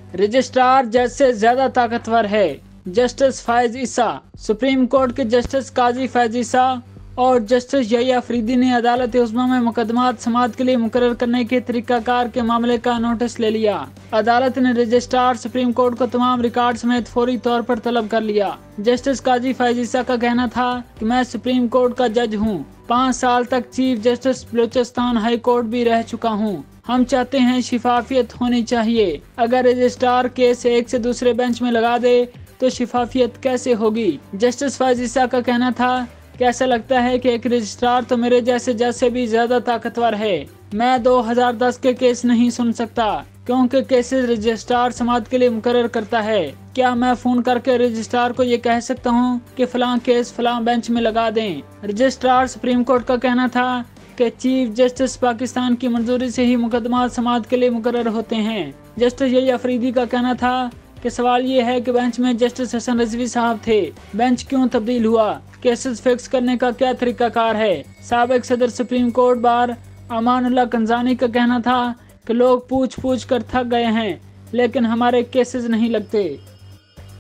Registrar जज से ज्यादा ताकतवर है। Justice Faiz Isa. Supreme court के जस्टिस काजी फैज ईसा और जस्टिस यही अफरीदी ने अदालत उज़्मा में मुकदमात समाअत के लिए मुकर्रर करने के तरीकाकार के मामले का नोटिस ले लिया। अदालत ने रजिस्ट्रार सुप्रीम कोर्ट को तमाम रिकॉर्ड समेत फौरी तौर पर तलब कर लिया। जस्टिस काजी फैज ईसा का कहना था कि मैं सुप्रीम कोर्ट का जज हूँ, 5 साल तक chief justice Balochistan high court भी रह चुका हूँ। हम चाहते हैं शिफाफियत होनी चाहिए। अगर रजिस्ट्रार केस एक से दूसरे बेंच में लगा दे तो शिफाफियत कैसे होगी। जस्टिस फैज ईसा का कहना था कि ऐसा लगता है कि एक रजिस्ट्रार तो मेरे जैसे जज से भी ज्यादा ताकतवर है। मैं 2010 के केस नहीं सुन सकता क्योंकि केसेस रजिस्ट्रार समाअत के लिए मुकर्रर करता है। क्या मैं फोन करके रजिस्ट्रार को ये कह सकता हूँ कि फलां केस फलां बेंच में लगा दें। रजिस्ट्रार सुप्रीम कोर्ट का कहना था कि चीफ जस्टिस पाकिस्तान की मंजूरी से ही मुकदमात समाअत के लिए मुकर्रर होते हैं। जस्टिस यही अफरीदी का कहना था कि सवाल ये है कि बेंच में जस्टिस हसन रिजवी साहब थे, बेंच क्यों तब्दील हुआ, केसेस फिक्स करने का क्या तरीकाकार है। साबिक सदर supreme court bar Amanullah Kanrani का कहना था कि लोग पूछ पूछ कर थक गए हैं लेकिन हमारे केसेस नहीं लगते।